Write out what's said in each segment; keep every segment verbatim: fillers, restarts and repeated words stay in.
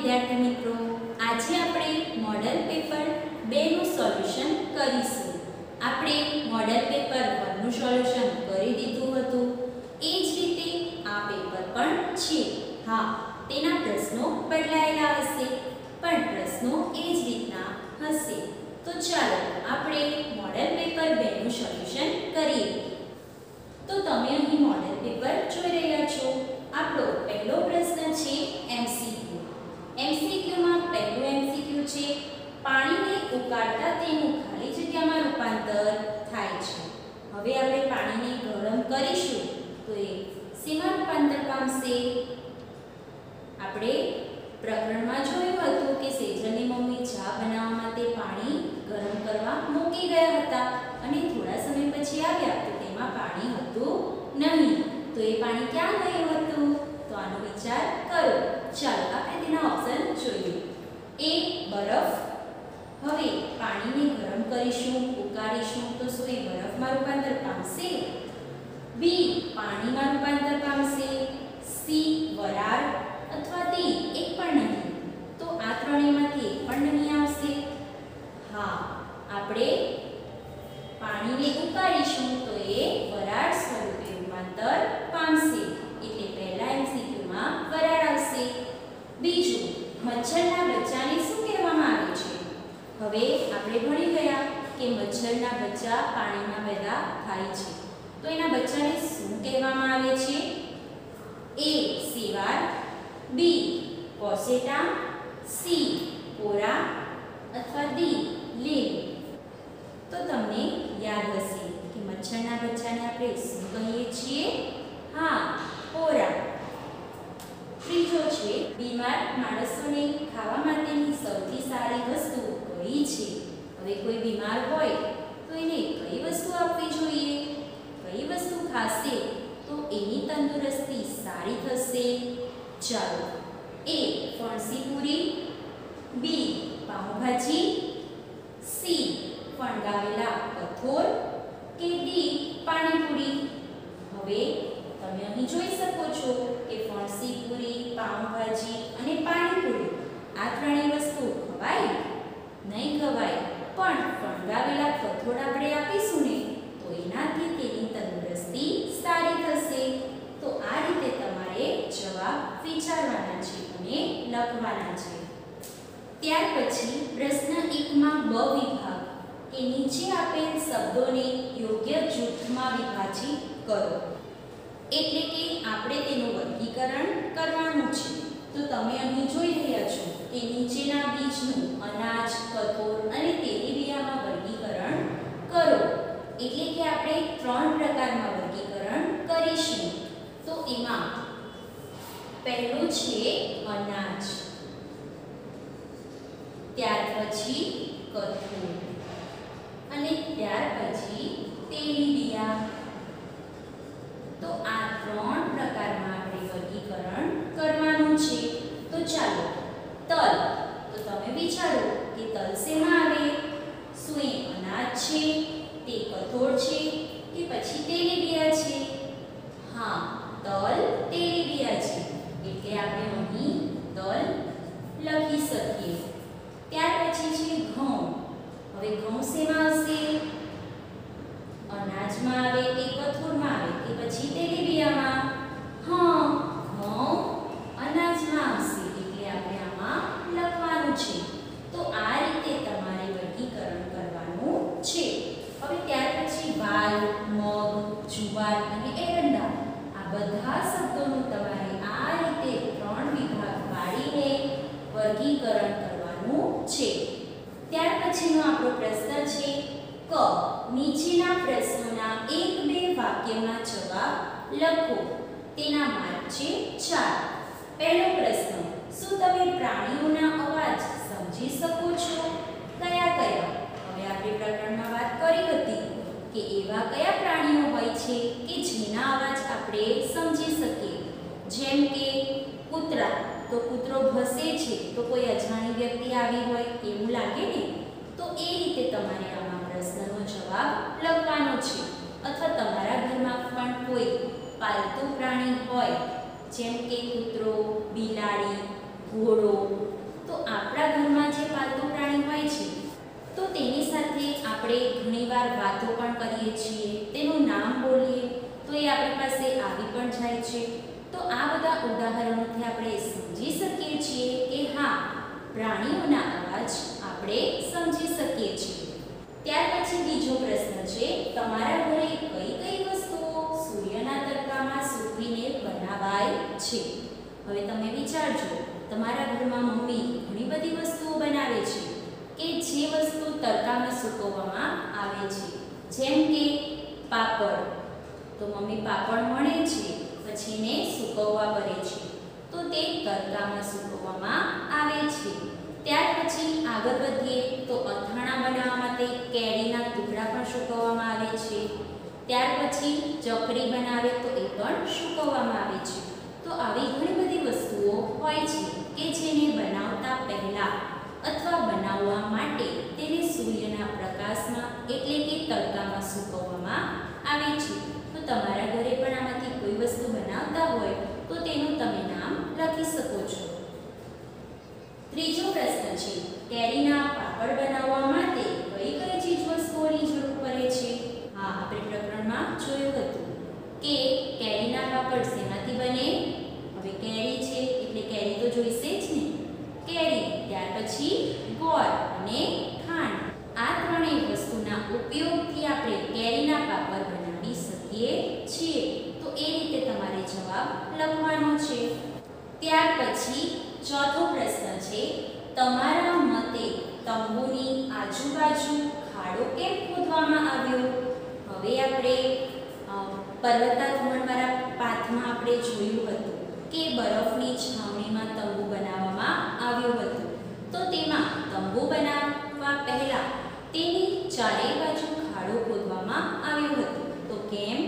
વિદ્યાર્થી મિત્રો, આજે આપણે મોડલ પેપર બે નું સોલ્યુશન કરીશું. આપણે મોડલ પેપર એક નું સોલ્યુશન કરી દીધું હતું. એ જ રીતે આ પેપર પણ છે. હા, તેના પ્રશ્નો બદલાયેલા હશે, પણ પ્રશ્નો એ જ રીતના હશે. તો ચાલો આપણે મોડલ પેપર બે નું સોલ્યુશન કરીએ. તો તમે અહીં મોડલ પેપર જોઈ રહ્યા છો. આપણો પહેલો પ્રશ્ન છે એમસીક્યુ. એમસીક્યુ માં પહેલું એમસીક્યુ છે પાણીને ઉકાળતા તેનું ખાલી જગ્યામાં રૂપાંતર થાય છે. હવે આપણે પાણીને ગરમ કરીશું તો એ શેમાં રૂપાંતર પામશે? આપણે પ્રકરણમાં જોયું હતું કે સેજલની મમ્મી ચા બનાવવા માટે પાણી ગરમ કરવા મૂકી ગયા હતા અને થોડા સમય પછી આવ્યા તો તેમાં પાણી હતું નહીં. તો એ પાણી ક્યાં ગયું હતું? તો આનો વિચાર કરો. ચાલો આપણે તેના ઓપ્શન જોઈએ. એ બરફ. હવે પાણીને ગરમ કરીશું, ઉકાળીશું તો શું એ બરફમાં રૂપાંતર પામશે? બી પાણીમાં રૂપાંતર પામશે. સી વરાળ અથવા ડી એક પણ નહીં. તો આ ત્રણેયમાંથી એક પણ નહીં આવશે. હા, આપણે પાણીને ઉકાળીશું તો એ વરાળ સ્વરૂપે રૂપાંતર પામશે. એટલે પહેલા એમસીક્યુ માં વરાળ આવશે. બીજું, મચ્છરના બચ્ચાને શું કહેવામાં આવે છે? હવે આપણે ભણી ગયા કે મચ્છરના બચ્ચા પાણીમાં પેદા થાય છે. તો એના બચ્ચાને શું કહેવામાં આવે છે? એ શેવાળ, બી પોસેટા, સી પોરા અથવા ડી લીલ. તો તમને યાદ હશે કે મચ્છરના બચ્ચાને આપણે શું કહીએ છીએ? હા, પોરા. ત્રીજો છે બીમાર માણસોને ખાવા માટેની સૌથી સારી વસ્તુ કઈ છે? હવે કોઈ બીમાર હોય તો એને કઈ વસ્તુ આપવી જોઈએ? કઈ વસ્તુ ખાશે તો એની તંદુરસ્તી સારી થશે? ચાલો, એ ફણસી પૂરી, બી પાઉંભાજી, સી ફણગાવેલા કઠોળ કે ડી પાણીપુરી. હવે તમે અહીં જોઈ શકો છો કે ફણસી પૂરી, પાઉંભાજી અને પાણીપુરી આ ત્રણેય વસ્તુ ખવાય? નહીં ખવાય. પણ ફણગાવેલા કઠોળ આપણે આપીશું ને તો એનાથી તેની તંદુરસ્તી સારી થશે. તો આ રીતે તમારે જવાબ વિચારવાના છે અને લખવાના છે. ત્યાર પછી પ્રશ્ન એક માં બ વિભાગ કે નીચે આપેલ શબ્દોને યોગ્ય જૂથમાં વિભાજિત કરો. એટલે કે આપણે તેનું વર્ગીકરણ કરવાનું છે. તો તમે અહીં જોઈ રહ્યા છો કે નીચેના બીજનું અનાજ, કઠોળ અને તેલીબિયામાં વર્ગીકરણ કરો. એટલે કે આપણે ત્રણ પ્રકારમાં વર્ગીકરણ કરીશું. તો એમાં પહેલું છે અનાજ, ત્યાર પછી કઠોળ અને ત્યાર પછી તેલીબિયા. તો આ ત્રણ પ્રકારમાં આપણે વર્ગીકરણ કરવાનું છે. તો ચાલો, તલ. તો તમે વિચારો કે તલ શેમાં આવે? શું એ અનાજ છે, તે કઠોળ છે કે પછી તેલીબિયા છે? હા, તલ તેલીબિયા છે. એટલે આપણે અહીં તલ લખી શકીએ. ત્યાર પછી છે ઘઉં. હવે ઘઉં શેમાં આવશે? અનાજમાં આવે કે કઠોળમાં આવે કે પછી તેલીબિયામાં? હા, ઘઉં અનાજમાં આવશે. એટલે આપણે આમાં લખવાનું છે. તો આ રીતે તમારે વર્ગીકરણ કરવાનું છે. હવે ત્યાર પછી વાલ, મગ, જુવાર અને એરંડા આ બધા શબ્દોનું તમારે આ રીતે ત્રણ વિભાગ પાડીને વર્ગીકરણ કરવાનું છે. ત્યાર પછીનો આપણો પ્રશ્ન છે ક. નીચેના પ્રશ્નોના એક બે વાક્યમાં જવાબ લખો. તેના માર્ક છે ચાર. પહેલો પ્રશ્ન, શું તમે પ્રાણીઓના અવાજ સમજી શકો છો? કયા કયા? હવે આપણે પ્રકરણમાં વાત કરી હતી કે એવા કયા પ્રાણીઓ હોય છે કે જેના અવાજ આપણે સમજી શકીએ. જેમ કે કૂતરા. તો કૂતરો ભસે છે તો કોઈ અજાણી વ્યક્તિ આવી હોય એવું લાગે ને? તો એ રીતે તમારે આમાં પ્રશ્નનો જવાબ લખવાનો છે. અથવા તમારા ઘરમાં પણ કોઈ પાલતુ પ્રાણી હોય જેમ કે કૂતરો, બિલાડી, ઘોડો, તો આપણા ઘરમાં જે પાલતુ પ્રાણી હોય છે તો તેની સાથે આપણે ઘણીવાર વાતો પણ કરીએ છીએ, તેનું નામ બોલીએ તો એ આપણી પાસે આવી પણ જાય છે. તો આ બધા ઉદાહરણોથી આપણે સમજી શકીએ છીએ કે હા, પ્રાણીઓના અવાજ આપણે સમજી શકીએ છીએ. ત્યાર પછી બીજો પ્રશ્ન છે, તમારા ઘરે કઈ કઈ વસ્તુઓ સૂર્યના તડકામાં સૂકવીને બનાવાય છે? હવે તમે વિચારજો, તમારા ઘરમાં મમ્મી ઘણી બધી વસ્તુઓ બનાવે છે કે જે વસ્તુ તડકામાં સૂકવવામાં આવે છે. જેમ કે પાપડ, તો મમ્મી પાપડ વણે છે પછી એને સૂકવવા કરે છે, તો તે તડકામાં સૂકવવામાં આવે છે. ત્યાર પછી આગળ વધીએ તો અથાણા બનાવવા માટે કેરીના ટુકડા પણ સૂકવવામાં આવે છે. ત્યાર પછી ચકરી બનાવે તો એ પણ સૂકવવામાં આવે છે. તો આવી ઘણી બધી વસ્તુઓ હોય છે કે જેને બનાવતા પહેલા અથવા બનાવવા માટે તેને સૂર્યના પ્રકાશમાં એટલે કે તડકામાં સૂકવવામાં આવે છે. તો તમારા ઘરે પણ આમાંથી કોઈ વસ્તુ બનાવતા હોય તો તેનું તમે નામ લખી શકો છો. ત્રીજો પ્રશ્ન છે, કેરીના પાપડ બનાવવા માટે કઈ કઈ ચીજવસ્તુઓની જરૂર પડે છે? હા, આપણે પ્રકરણમાં જોયું હતું કે કેરીના પાપડ શેમાંથી બને? હવે કેરી છે એટલે કેરી તો જોઈશે જ ને, કેરી, ત્યાર પછી ગોળ અને ખાંડ. આ ત્રણેય વસ્તુના ઉપયોગથી આપણે કેરીના પાપડ બનાવી શકીએ છીએ. તો એ રીતે તમારે જવાબ લખવાનો છે. ત્યાર પછી ચોથો પ્રશ્ન છે, તમારા મતે તંબુની આજુબાજુ ખાડો કેમ ખોદવામાં આવ્યો? હવે આપણે પર્વતારોહણવાળા પાથમાં આપણે જોયું હતું કે બરફની છાવણીમાં તંબુ બનાવવામાં આવ્યું હતું. તો તેમાં તંબુ બનાવવા પહેલા તેની ચારે બાજુ ખાડો ખોદવામાં આવ્યો હતો. તો કેમ?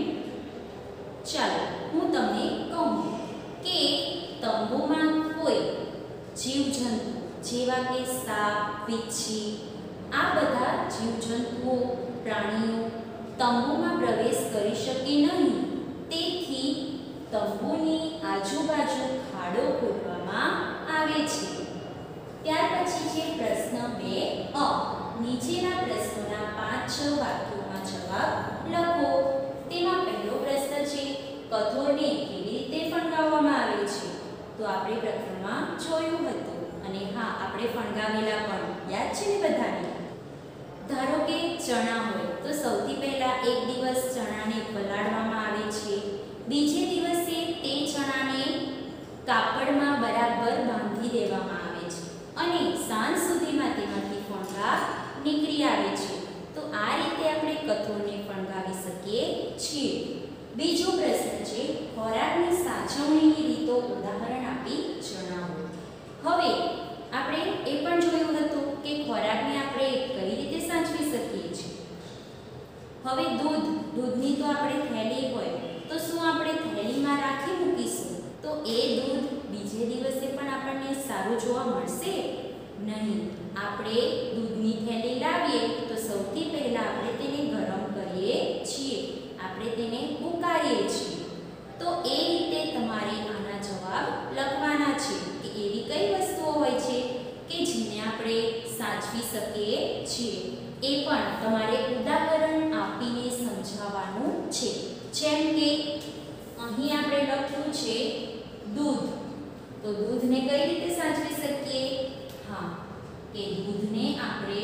ચાલો હું તમને કહું કે તંબુમાં કોઈ જીવજંતુ જેવા કે સાપ, વીંછી, આ બધા જીવજંતુઓ, પ્રાણીઓ તંબુમાં પ્રવેશ કરી શકે નહીં. તેથી તંબુની આજુબાજુ ખાડો ખોદવામાં આવે છે. ત્યાર પછી છે પ્રશ્ન બે અ. નીચેના પ્રશ્નોના પાંચ છ વાક્યોમાં જવાબ લખો. તેમાં પહેલો પ્રશ્ન છે, કઠોળને કેવી રીતે ફણગાવવામાં આવે છે? તો આપણે પ્રકરણમાં જોયું હતું અને હા, આપણે ફણગાવેલા પણ યાદ છે ને બધાને? ધારો કે ચણા હોય તો સૌથી પહેલા એક દિવસ ચણાને પલાળવામાં આવે છે. બીજે દિવસે તે ચણાને કાપડમાં બરાબર બાંધી દેવામાં આવે છે અને સાંજ સુધીમાં તેમાંથી ફણગા નીકળી આવે છે. તો આ રીતે આપણે કઠોળને ફણગાવી શકીએ છીએ. બીજો પ્રશ્ન છે, ખોરાકની સાચવણીની રીતો ઉદાહરણ આપી જણાવો. હવે આપણે એ પણ જોયું હતું કે ખોરાકને આપણે કઈ રીતે સાચવી શકીએ છીએ. હવે દૂધ, દૂધની તો આપણે થેલી હોય તો શું આપણે થેલીમાં રાખી મૂકીશું તો એ દૂધ બીજે દિવસે પણ આપણને સારું જોવા મળશે નહીં. આપણે દૂધની થેલી લાવીએ તો સૌથી પહેલા આપણે તેને ગરમ કરીએ છીએ, આપણે તેને ઉકાળીએ છીએ. તો એ રીતે તમારે આના જવાબ લખવાના છે કે એવી કઈ વસ્તુઓ હોય છે કે જેને આપણે સાચવી શકીએ છીએ. એ પણ તમારે ઉદાહરણ આપીને સમજાવવાનું છે. જેમ કે અહીં આપણે લખ્યું છે દૂધ, તો દૂધને કઈ રીતે સાચવી શકીએ? હા, કે દૂધને આપણે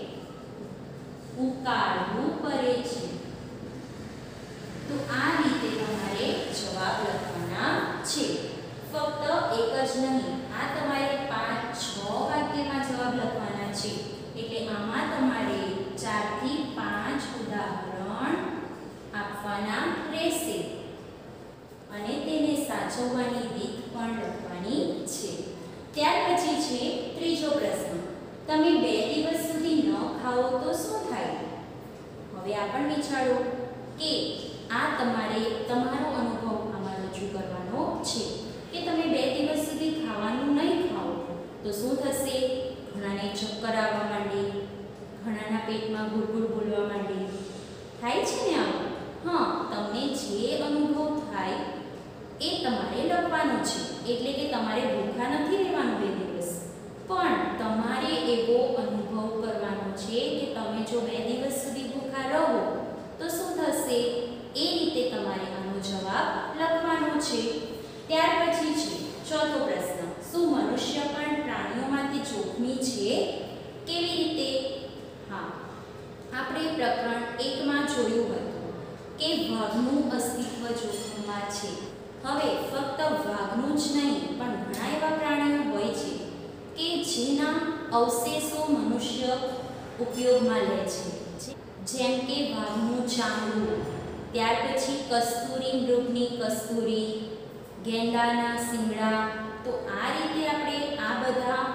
ઉકાળવું પડે છે. તો આ રીતે તમારે જવાબ લખવાના છે. ફક્ત એક જ નહીં, આ તમારે પાંચ છ વાક્યમાં જવાબ લખવાના છે. એટલે આમાં તમારે ચાર થી પાંચ ઉદાહરણ આપવાના રહેશે અને તેને સાચવવાની રીત પણ લખવાની છે. ત્યાર પછી છે ત્રીજો પ્રશ્ન, તમે બે દિવસ સુધી ન ખાઓ તો શું થાય? હવે આ પણ વિચારો કે આ તમારે તમારો અનુભવ આમાં રજૂ કરવાનો છે કે તમે બે દિવસ સુધી ખાવાનું નહીં ખાઓ તો શું થશે? ઘણાને ચક્કર આવવા માંડે, ઘણાના પેટમાં ગુડગુડ બોલવા માંડે, થાય છે ને આવું? હા, તમને જે અનુભવ થાય એ તમારે લખવાનું છે. એટલે કે તમારે ભૂખા નથી રહેવાનું બે દિવસ, પણ તમારે એવો અનુભવ કરવાનો છે કે તમે જો બે દિવસ સુધી ભૂખા રહો તો શું થશે, એ રીતે તમારે આનો જવાબ લખવાનો છે. ત્યાર પછી છે ચોથો પ્રશ્ન, શું મનુષ્ય પણ પ્રાણીઓમાંથી જોખમી છે? કેવી રીતે? હા, આપણે પ્રકરણ એકમાં જોયું હતું કે વાઘનું અસ્તિત્વ જોખમમાં છે. હવે ફક્ત વાઘનું જ નહીં પણ ઘણા એવા પ્રાણીઓ હોય છે કે જેના અવશેષો મનુષ્ય ઉપયોગમાં લે છે, જેમ કે વાઘનું ચામડું, ત્યાર પછી કસ્તુરી મૃગની કસ્તુરી, ગેંડાના શિંગડા. તો આ રીતે આપણે આ બધા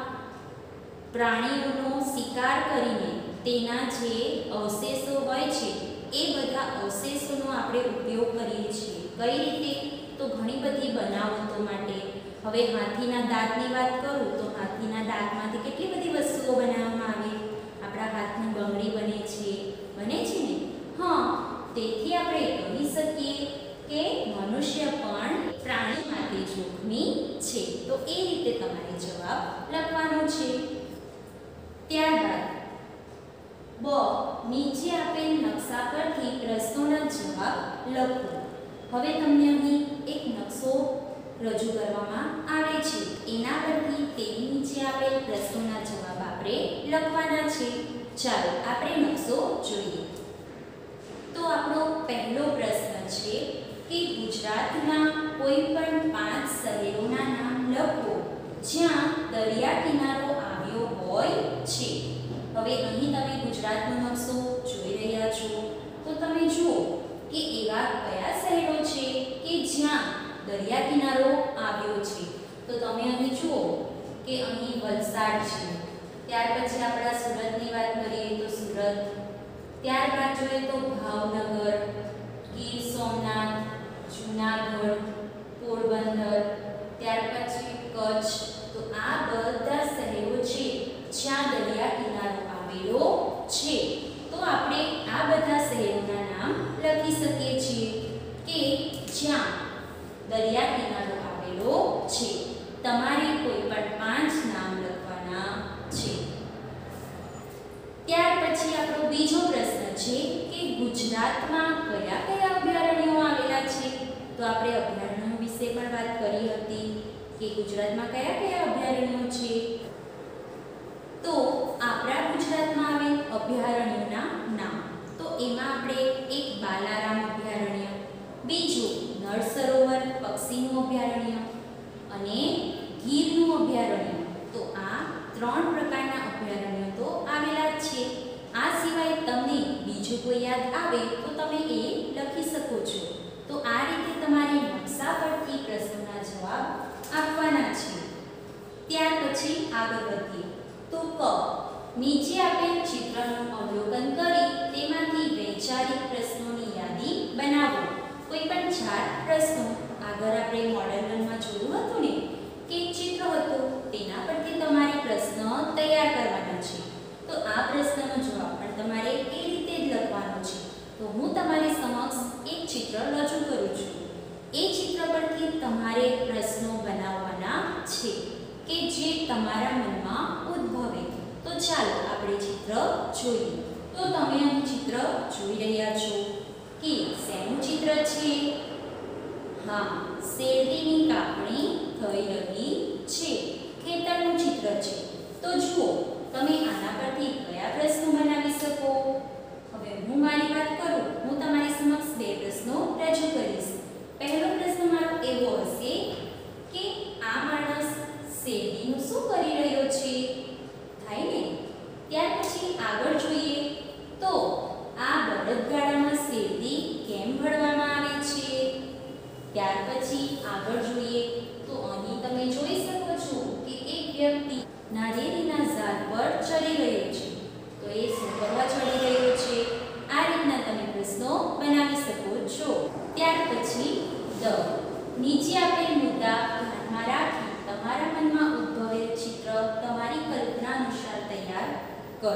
પ્રાણીઓનો શિકાર કરીને તેના જે અવશેષો હોય છે એ બધા અવશેષોનો આપણે ઉપયોગ કરીએ છીએ. કઈ રીતે? તો ઘણી બધી બનાવટો માટે. હવે હાથીના દાંતની વાત કરું તો હાથીના દાંતમાંથી કેટલી બધી વસ્તુઓ બનાવવામાં આવે. આપણા હાથની બંગડી બને છે, બને છે ને? હા, તેથી આપણે કહી શકીએ કે મનુષ્ય પણ પ્રાણી માટે જોખમી છે. તો એ રીતે તમારે જવાબ લખવાનો છે. ત્યારબાદ બ, નીચે આપેલ નકશા પરથી પ્રશ્નોના જવાબ લખો. હવે તમને અહીં એક નકશો રજૂ કરવામાં આવે છે, એના પરથી તેની નીચે આપેલ પ્રશ્નોના જવાબ આપણે લખવાના છે. ચાલો આપણે નકશો જોઈએ. તો આપણો પહેલો પ્રશ્ન છે કે ગુજરાતના કોઈ પણ પાંચ શહેરોના નામ લખો જ્યાં દરિયા કિનારો આવ્યો હોય છે. હવે અહીં તમે ગુજરાતનો નકશો જોઈ રહ્યા છો, તો તમે જુઓ કે એવા કયા શહેરો છે કે જ્યાં દરિયા કિનારો આવ્યો છે. તો તમે અહીં જુઓ કે અહીં વલસાડ છે, ત્યાર પછી આપણા સુરતની વાત કરીએ તો સુરત, ત્યારબાદ જોઈએ તો ભાવનગર, ગીર સોમનાથ, જૂનાગઢ, પોરબંદર, ત્યાર પછી કચ્છ. તો આ બધા શહેરો છે જ્યાં દરિયા કિનારો આવેલો છે. તો આપણે આ બધા શહેરોના નામ લખી શકીએ છીએ કે જ્યાં દરિયા કિનારો આવેલો છે. તમારે કોઈ પણ પાંચ નામ લખવાના છે. ત્યાર પછી આપણો બીજો પ્રશ્ન છે કે ગુજરાતમાં કયા કયા અભયારણ્યો આવેલા છે. તો આપણે અભયારણ્યો વિશે પણ વાત કરી હતી કે ગુજરાતમાં કયા કયા અભયારણ્યો છે. તો આપણા ગુજરાતમાં આવેલ અભયારણ્યોના નામ, તો એમાં આપણે એક બાલારામ અભયારણ્ય, બીજું નળ સરોવર પક્ષીનું અભયારણ્ય અને ગીરનું અભયારણ્ય. તો આ ત્રણ પ્રકારના અભયારણ્યો તો આવેલા જ છે. આ સિવાય તમને બીજું કોઈ યાદ આવે તો તમે એ લખી શકો છો. તો આ રીતે તમારે નકશા પરથી પ્રશ્નોના જવાબ આપવાના છે. ત્યાર પછી આગળ વધીએ તો ક, નીચે આપેલ ચિત્રનું અવલોકન કરી તેમાંથી વૈચારિક પ્રશ્નોની યાદી બનાવો. કોઈ પણ ચાર પ્રશ્નો આગળ આપણે મોડલ વનમાં જોયું હતું ને કે એક ચિત્ર હતું, તેના પરથી તમારે પ્રશ્ન તૈયાર કરવાના છે. તો આ પ્રશ્નનો જવાબ પણ તમારે એ રીતે જ લખવાનો છે. તો હું તમારી સમક્ષ એક ચિત્ર રજૂ કરું છું. એ ચિત્ર પરથી તમારે પ્રશ્નો બનાવવાના છે કે જે તમારા મનમાં ઉદ્ભવે. તો ચાલો આપણે ચિત્ર જોઈએ. તો તમે અહીં ચિત્ર જોઈ રહ્યા છો કે શેનું ચિત્ર છે? હા, શેરડીની કાપણી થઈ રહી છે, ખેતરનું ચિત્ર છે. તો જુઓ તમે આના પરથી કયા પ્રશ્નો બનાવી શકો. હવે હું મારી વાત કરું, હું તમારી સમક્ષ બે પ્રશ્નો રજૂ કરીશ. પહેલો પ્રશ્ન મારો એવો હશે કે આ માણસ શેરડીનું શું કરી રહ્યો છે? થાય ને? ત્યાર પછી આગળ જોઈએ તો આ બળદગાડામાં શેરડી કેમ ભરવામાં આવે છે? ત્યાર પછી આગળ જોઈએ તો અહીં તમે જોઈ શકો છો કે એક વ્યક્તિ નારિયેળીના ઝાડ પર ચડી રહ્યો છે. તો એ શું કરવા ચડી રહ્યો છે? આ રીતના તમે પ્રશ્નો બનાવી શકો છો. ત્યાર પછી દ, નીચે આપેલ મુદ્દા ધ્યાનમાં રાખી તમારા મનમાં ઉદ્ભવેલ ચિત્ર તમારી કલ્પના અનુસાર તૈયાર કરો.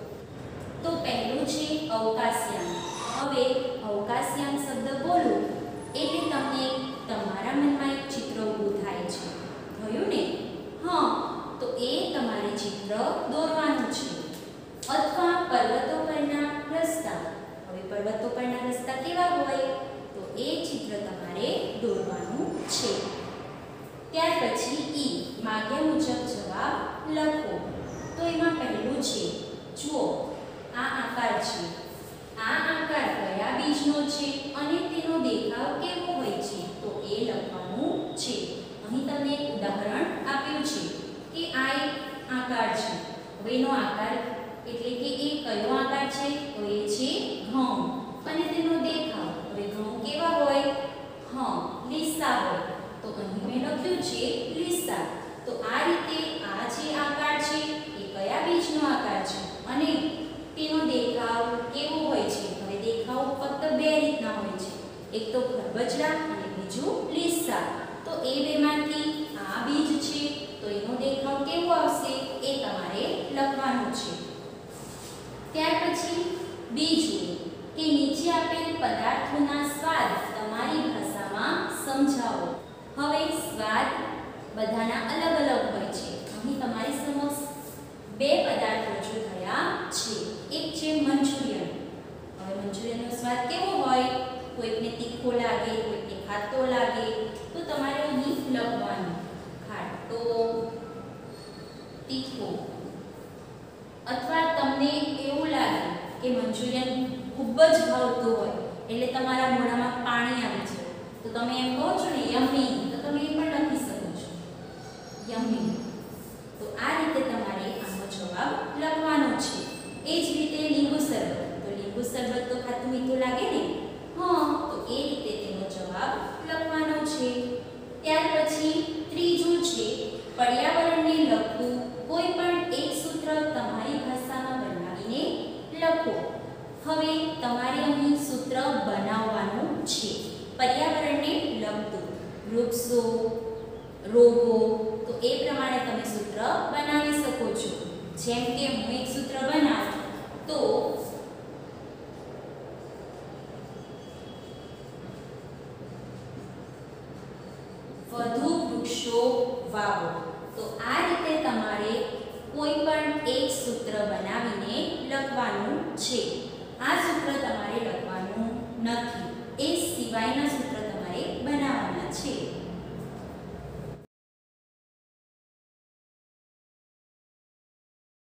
તો પહેલું છે અવકાશયાન. હવે અવકાશયાન શબ્દ બોલું એટલે તમને તમારા મનમાં એક ચિત્ર ઊભું થાય છે. થયું ને? હા, તો તો એ તમારે ચિત્ર દોરવાનું છે. અથવા પર્વતો પરના રસ્તા. હવે પર્વતો પરના રસ્તા કેવા હોય તો એ ચિત્ર તમારે દોરવાનું છે. ત્યાર પછી ઈ માગ્યા મુજબ જવાબ લખો. તો એમાં પહેલું છે, જુઓ આ આકાર છે. આ આકાર કયા બીજનો છે અને તેનો દેખાવ કેવો હોય છે તો એ લખવાનું છે. અહીં તમને એક ઉદાહરણ આપ્યું છે કે આ એક આકાર છે. હવે એનો આકાર એટલે કે એ કયો આકાર છે તો એ છે ઘઉં. અને તેનો દેખાવ, હવે ઘઉં કેવા હોય? હા, લીસા હોય. તો અહીં મેં લખ્યું છે લીસા. તો આ રીતે આ જે આકાર છે એ કયા બીજનો આકાર છે અને તેનો દેખાવ કેવો હોય છે? હવે દેખાવ ફક્ત બે રીતના હોય છે, એક તો ખરબચડા અને બીજું લીસા. તો એ બેમાંથી આ બીજ છે તો એનો દેખાવ કેવો આવશે એ તમારે લખવાનું છે. ત્યાર પછી બીજું કે નીચે આપેલ પદાર્થોના સ્વાદ તમારી ભાષામાં સમજાવો. હવે સ્વાદ બધાના અલગ અલગ હોય છે. અહીં તમારી સમક્ષ બે પદાર્થ રજૂ થયા છે. એક છે મંચુરિયન. હવે મંચુરિયનનો સ્વાદ કેવો હોય? કોઈકને તીખો લાગે, કોઈકને ખાટો લાગે. તો તમારે અહીં લખવાનું ખાટો, તીખો. અથવા તમને એવું લાગે કે મંચુરિયન ખૂબ જ ભાવતું હોય એટલે તમારા મોઢામાં પાણી આવી જાય તો તમે એમ કહો છો ને યમ્મી, તો તમે એ પણ લખી શકો છો યમ્મી. તો આ રીતે તમારે આનો જવાબ લખવાનો છે. એ જ રીતે લીંબુ શરબત. તો લીંબુ શરબત તો ખાટું મીઠું લાગે ને? હા, તો એ રીતે તેનો જવાબ લખવાનો છે. ત્યાર પછી ત્રીજું છે પર્યાવરણને લગતું કોઈ પણ એક સૂત્ર તમારી ભાષામાં બનાવીને લખો. હવે તમારે અહીં સૂત્ર બનાવવાનું છે પર્યાવરણને લગતું. વૃક્ષો, રોગો, તો એ પ્રમાણે તમે સૂત્ર બનાવી શકો છો. જેમ કે હું એક સૂત્ર બનાવું તો વધુ વૃક્ષો વાવો. તો આ રીતે તમારે કોઈ પણ એક સૂત્ર બનાવીને લખવાનું છે.